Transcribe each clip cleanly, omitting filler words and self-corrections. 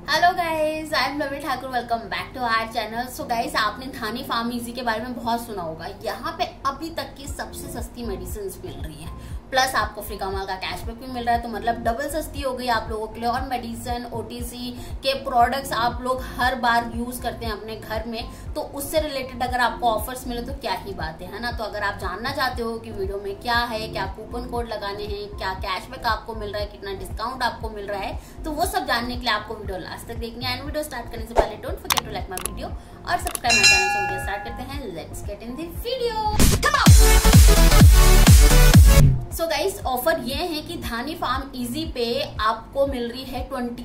Hello guys, I am Lovi Thakur. Welcome back to our channel. So guys, आपने Dhani farm easy के बारे में बहुत सुना होगा। यहाँ पे अभी तक की सबसे सस्ती मेडिसिन मिल रही हैं, प्लस आपको फ्री कमाल का कैशबैक भी मिल रहा है। तो मतलब डबल सस्ती हो गई आप लोगों के लिए। और मेडिसिन ओटीसी के प्रोडक्ट्स आप लोग हर बार यूज करते हैं अपने घर में, तो उससे रिलेटेड अगर आपको ऑफर्स मिले तो क्या ही बात है ना। तो अगर आप जानना चाहते हो कि वीडियो में क्या है, क्या कूपन कोड लगाने हैं, क्या कैशबैक आपको मिल रहा है, कितना डिस्काउंट आपको मिल रहा है, तो वो सब जानने के लिए आपको वीडियो लास्ट तक देखनी है। एंड वीडियो स्टार्ट करने से पहले don't forget to like my video और सब्सक्राइब माय चैनल। से वीडियो स्टार्ट करते हैं। Let's get in the video. So guys, offer ये है कि धानी फार्म इजी पे आपको मिल रही है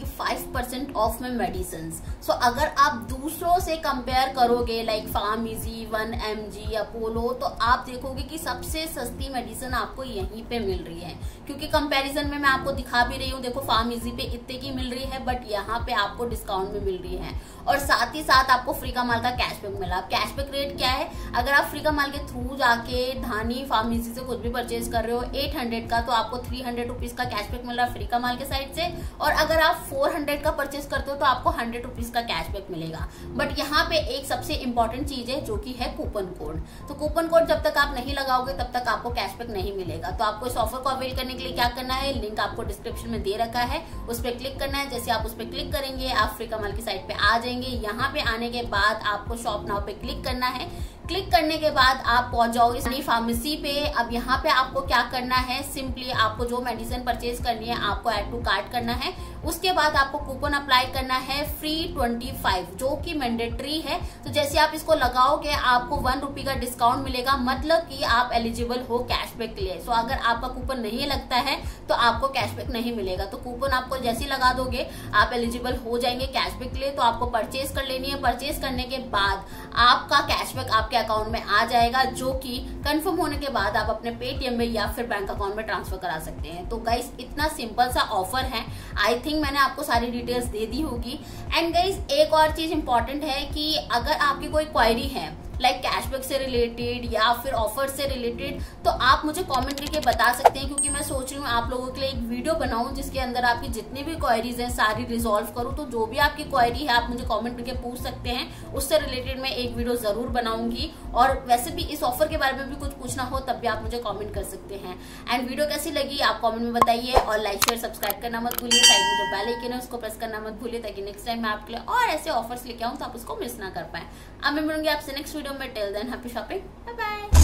25% ऑफ में मेडिसिन। सो अगर आप दूसरों से कंपेयर करोगे like farm easy, 1mg, Apollo, तो आप देखोगे कि सबसे सस्ती मेडिसिन आपको यहीं पे मिल रही है। क्योंकि कंपैरिजन में मैं आपको दिखा भी रही हूँ, देखो फार्म इजी पे इतने की मिल रही है, बट यहाँ पे आपको डिस्काउंट में मिल रही है। और साथ ही साथ आपको फ्री का माल का कैशबैक मिला। कैशबैक रेट क्या है, अगर आप फ्री का माल के थ्रू जाके धानी फार्म इजी से कुछ भी परचेज कर रहे हो 800 का, तो आपको 300 रुपीज का कैशबैक मिल रहा है फ्री का माल के साइड से। और अगर आप 400 का परचेज करते हो तो आपको 100 रुपीज का कैशबैक मिलेगा। बट यहाँ पे एक सबसे इंपॉर्टेंट चीज है जो कि है कूपन कोड। तो कूपन कोड जब तक आप नहीं लगाओगे तब तक आपको कैशबैक नहीं मिलेगा। तो आपको इस ऑफर को अवेल करने के लिए क्या करना है, लिंक आपको डिस्क्रिप्शन में दे रखा है, उस पर क्लिक करना है। जैसे आप उस पर क्लिक करेंगे आप फ्री का माल की साइट पे आ जाएंगे। यहाँ पे आने के बाद आपको शॉप नाउ पे क्लिक करना है। क्लिक करने के बाद आप पहुंच जाओगे धानी फार्मेसी पे। अब यहाँ पे आपको क्या करना है, सिंपली आपको जो मेडिसिन परचेज करनी है आपको ऐड टू कार्ट करना है। उसके बाद आपको कूपन अप्लाई करना है फ्री 25, जो कि मैंडेटरी है। तो जैसे आप इसको लगाओगे आपको 1 रुपी का डिस्काउंट मिलेगा, मतलब कि आप एलिजिबल हो कैशबैक के लिए। सो अगर आपका कूपन नहीं लगता है तो आपको कैशबैक नहीं मिलेगा। तो कूपन आपको जैसे ही लगा दोगे आप एलिजिबल हो जाएंगे कैशबैक के लिए। तो आपको परचेज कर लेनी है। परचेज करने के बाद आपका कैशबैक आपके अकाउंट में आ जाएगा, जो कि कंफर्म होने के बाद आप अपने पेटीएम में या फिर बैंक अकाउंट में ट्रांसफर करा सकते हैं। तो गाइस, इतना सिंपल सा ऑफर है। आई थिंक मैंने आपको सारी डिटेल्स दे दी होगी। एंड गाइस, एक और चीज इंपॉर्टेंट है कि अगर आपकी कोई क्वेरी है लाइक कैशबैक से रिलेटेड या फिर ऑफर से रिलेटेड, तो आप मुझे कमेंट करके बता सकते हैं। क्योंकि मैं सोच रही हूँ आप लोगों के लिए एक वीडियो बनाऊं जिसके अंदर आपकी जितनी भी क्वेरीज हैं सारी रिजॉल्व करूं। तो जो भी आपकी क्वेरी है आप मुझे कमेंट करके पूछ सकते हैं, उससे रिलेटेड मैं एक वीडियो जरूर बनाऊंगी। और वैसे भी इस ऑफर के बारे में भी कुछ पूछना हो तब भी आप मुझे कॉमेंट कर सकते हैं। एंड वीडियो कैसी लगी आप कॉमेंट में बताइए। और लाइक शेयर सब्सक्राइब करना मत भूलिए। साइड में जो बेल आइकन है उसको प्रेस करना मत भूलिए, ताकि नेक्स्ट टाइम मैं आपके लिए और ऐसे ऑफर्स लेके आऊँ तो आप उसको मिस ना कर पाए। अब मैं मिलूंगी आपसे नेक्स्ट वीडियो में। Till then happy shopping, bye bye.